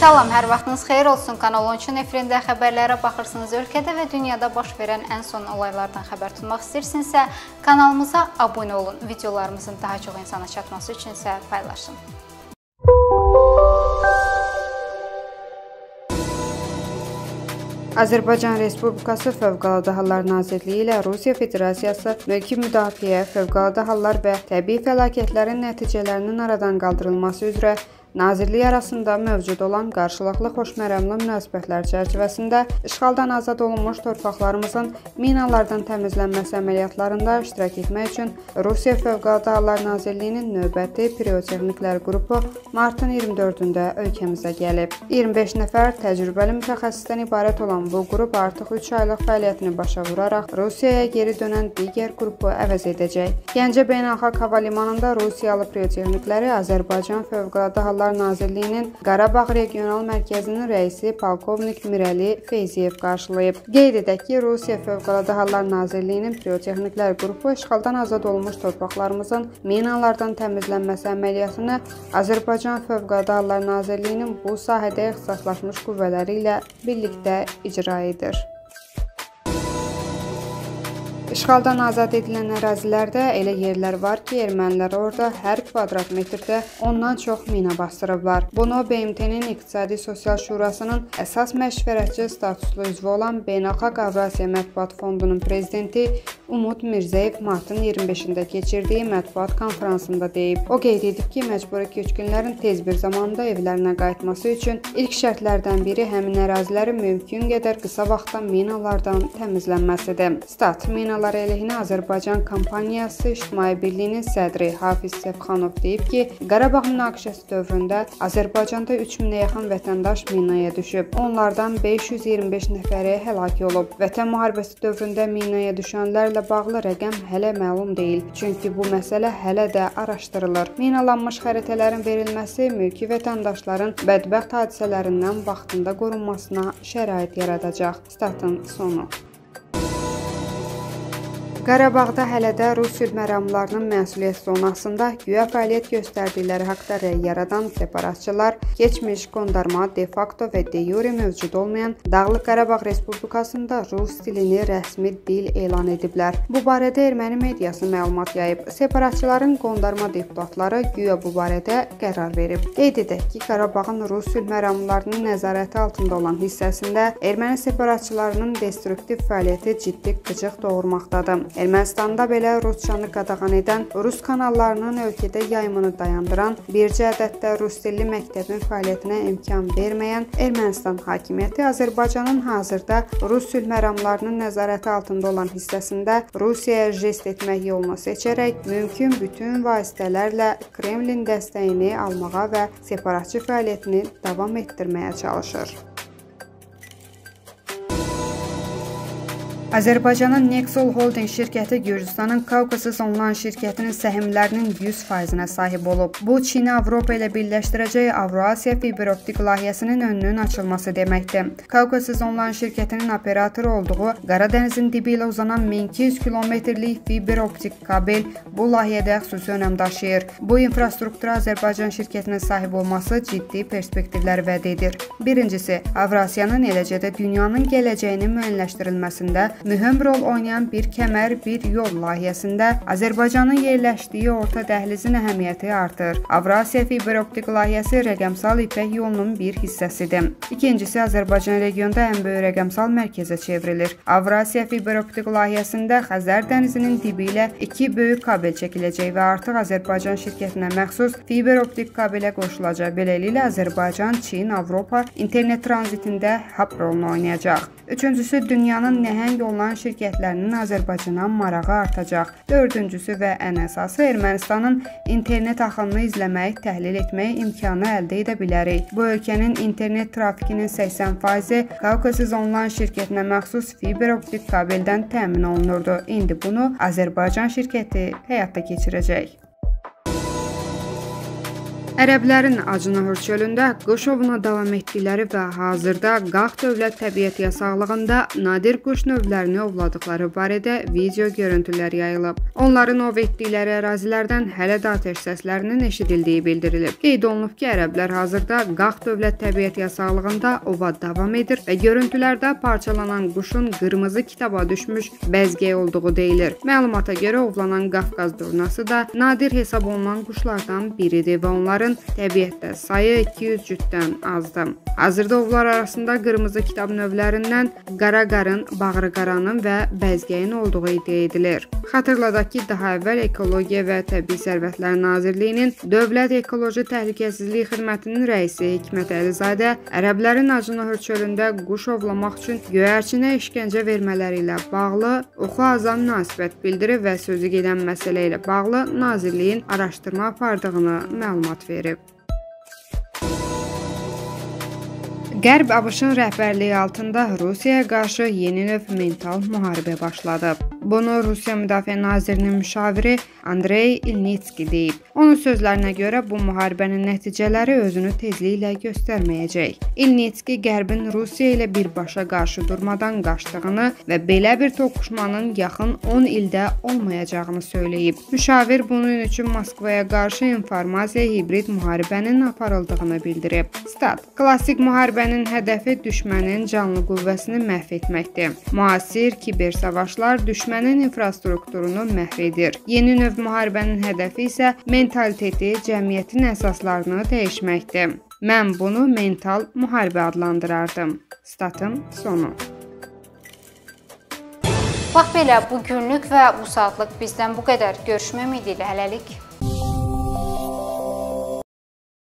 Salam, hər vaxtınız xeyir olsun. Kanal 13-ün efirində xəbərlərə baxırsınız. Ölkədə və dünyada baş verən ən son olaylardan xəbər tutmaq istəyirsinizsə, kanalımıza abunə olun. Videolarımızın daha çox insana çatması üçün isə paylaşın. Azərbaycan Respublikası Fövqəladə Hallar Nazirliyi ilə Rusiya Federasiyası mülki müdafiə, fövqəladə hallar və təbii fəlakətlərin nəticələrinin aradan qaldırılması üzrə Nazirlik arasında mövcud olan qarşılıqlı xoşməramlı münasibətlər çərçivəsində işğaldan azad olunmuş torpaqlarımızın minalardan təmizlənməsi əməliyyatlarında iştirak etmək üçün Rusiya Fövqəladə Hallar Nazirliyinin növbəti pirotexniklər qrupu martın 24-də ölkəmizə gəlib. 25 nəfər təcrübəli mütəxəssisdən ibarət olan bu qrup artıq 3 aylıq fəaliyyətini başa vuraraq Rusiyaya geri dönən digər qrupu əvəz edəcək. Gəncə Beynəlxalq Hava Limanında Rusiyalı pirotexnikləri Azərbaycan Fövqəladə Hallar Nazirliyinin Qarabağ Regional Mərkəzinin rəisi polkovnik Mirəli Feyziyev qarşılayıb. Qeyd edək ki, Rusiya Fövqəladə Hallar Nazirliyinin pirotexniklər qrupu işğaldan azad olmuş torpaqlarımızın minalardan təmizlənməsi əməliyyatını Azərbaycan Fövqəladə Hallar Nazirliyinin bu sahədə ixtisaslaşmış qüvvələri ilə birlikdə icra edir. İşğaldan azad edilən ərazilərdə elə yerlər var ki, ermənilər orada hər kvadrat metrdə ondan çox mina bastırıblar. Bunu BMT-nin İqtisadi Sosial Şurasının əsas məşvərətçi statuslu üzvü olan Beynəlxalq Avrasiya Mətbuat Fondunun prezidenti Umud Mirzəyev martın 25-də keçirdiyi mətbuat konferansında deyib. O qeyd edib ki, məcburi köçkünlərin tez bir zamanda evlərinə qayıtması üçün ilk şərtlərdən biri həmin ərazilərin mümkün qədər qısa vaxtda minalardan təmizlənməsidir. Stat, minalar əleyhinə Azərbaycan kampaniyası İctimai Birliyinin sədri Hafiz Səfxanov deyib ki, Qarabağ münaqişəsi dövründə Azərbaycanda 3000-ə yaxın vətəndaş minaya düşüb. Onlardan 525 nəfəri həlak olub. Vətən müharibəsi dövründə minaya düşənlərlə bağlı rəqəm hələ məlum deyil. Çünki bu məsələ hələ də araşdırılır. Minalanmış xəritələrin verilməsi mülki vətəndaşların bədbəxt hadisələrindən vaxtında qorunmasına şərait yaradacaq. Statın sonu. Qarabağda hələ də Rus sülh məramlarının məsuliyyət zonasında güya fəaliyyət göstərdikləri haqda rəy yaradan separatçılar keçmiş, qondarma, de facto və de jure mövcud olmayan Dağlıq Qarabağ Respublikasında Rus dilini rəsmi dil elan ediblər. Bu barədə erməni mediası məlumat yayıb. Separatçıların qondarma deputatları güya bu barədə qərar verib. Qeyd edək ki, Qarabağın Rus sülh məramlarının nəzarəti altında olan hissəsində erməni separatçılarının destruktiv fəaliyyəti ciddi qıcıq doğurmaqdadır. Ermənistanda belə Rusçanı qadağan edən, Rus kanallarının ölkədə yayımını dayandıran, bircə ədəddə Rus dilli məktəbin fəaliyyətinə imkan verməyən Ermənistan hakimiyyəti Azərbaycanın hazırda Rus sülh məramlarının nəzarəti altında olan hissəsində Rusiyaya jest etmək yolunu seçərək mümkün bütün vasitələrlə Kremlin dəstəyini almağa və separatçı fəaliyyətini davam etdirməyə çalışır. Azərbaycanın Nexol Holding şirkəti Gürcüstanın Kaukasus Online şirkətinin səhmlərinin 100%-nə sahib olub. Bu, Çini Avropa ilə birləşdirəcək Avrasiya fiber optik layihəsinin önünün açılması deməkdir. Kaukasus Online şirkətinin operatoru olduğu Qaradənizin dibi ilə uzanan 1200 kilometrlik fiber optik kabel bu layihədə xüsusi önəm daşıyır. Bu infrastruktura Azərbaycan şirkətinin sahib olması ciddi perspektivlər vəd edir. Birincisi, Avrasiyanın eləcə də dünyanın gələcəyinin müəyyənləşdirilməsində mühüm rol oynayan bir kəmər, bir yol layihəsində Azərbaycanın yerləşdiyi orta dəhlizin əhəmiyyəti artır. Avrasiya fiber optik layihəsi rəqəmsal ipək yolunun bir hissəsidir. İkincisi, Azərbaycan regionda ən böyük rəqəmsal mərkəzə çevrilir. Avrasiya fiber optik layihəsində Xəzər dənizinin dibi ilə 2 böyük kabel çəkiləcək və artıq Azərbaycan şirkətinə məxsus fiber optik kabelə qoşulacaq. Beləliklə, Azərbaycan, Çin, Avropa internet tranzitində hub rolunu oynayacaq. Üçüncüsü, dünyanın nəhəng olan şirkətlərinin Azərbaycana marağı artacaq. Dördüncüsü və ən əsası, Ermənistanın internet axınını izləmək, təhlil etmək imkanı əldə edə bilərik. Bu ölkənin internet trafikinin 80%-i Kaukasus Online şirkətinə məxsus fiber optik kabeldən təmin olunurdu. İndi bunu Azərbaycan şirkəti həyata keçirəcək. Ərəblərin Acınahır çölündə quş ovuna davam etdikləri və hazırda Qax Dövlət Təbiət Yasaqlığında nadir quş növlərini ovladıqları barədə video görüntülər yayılıb. Onların ov etdikləri ərazilərdən hələ də atəş səslərinin eşidildiyi bildirilib. Qeyd olunub ki, ərəblər hazırda Qax Dövlət Təbiət Yasaqlığında ova davam edir və görüntülərdə parçalanan quşun qırmızı kitaba düşmüş bəzgəy olduğu deyilir. Məlumata görə ovlanan Qafqaz durnası da nadir hesab olunan quşlardan biridir və onların təbiətdə sayı 200 cütdən azdır. Hazırda ovlar arasında qırmızı kitab növlərindən qara qarın, bağrı qaranın və bəzgəyin olduğu iddia edilir. Xatırladaq ki, daha əvvəl Ekologiya və Təbii Sərvətlər Nazirliyinin Dövlət Ekoloji Təhlükəsizlik Xidmətinin rəisi Hikmət Əlizadə ərəblərin Acınahır çölündə quş ovlamaq üçün göyərçinə işgəncə vermələri ilə bağlı oxu azam münasibət bildirib və sözü gedən məsələ ilə bağlı Nazirliyin araşdırma apardığını məlumat verib. Qərb ABŞ-ın rəhbərliyi altında Rusiyaya qarşı yeni növ mental müharibə başladı. Bunu Rusiya Müdafiə Nazirinin müşaviri Andrey Ilnitski deyib. Onun sözlərinə görə bu müharibənin nəticələri özünü tezliklə göstərməyəcək. Ilnitski Qərbin Rusiya ilə birbaşa qarşı durmadan qaçdığını və belə bir toqquşmanın yaxın 10 ildə olmayacağını söyləyib. Müşavir bunun üçün Moskvaya qarşı informasiya hibrid müharibənin aparıldığını bildirib. Stat: Klassik müharibənin hədəfi düşmənin canlı qüvvəsini məhv etməkdir. Müasir kiber savaşlar düşmənin infrastrukturunu məhv edir. Yeni növ müharibənin hədəfi isə mentaliteti, cəmiyyətin əsaslarını dəyişməkdir. Mən bunu mental müharibə adlandırardım. Statın sonu. Bax belə, bu günlük və bu saatlıq bizdən bu qədər. Görüşmək ümidi ilə hələlik.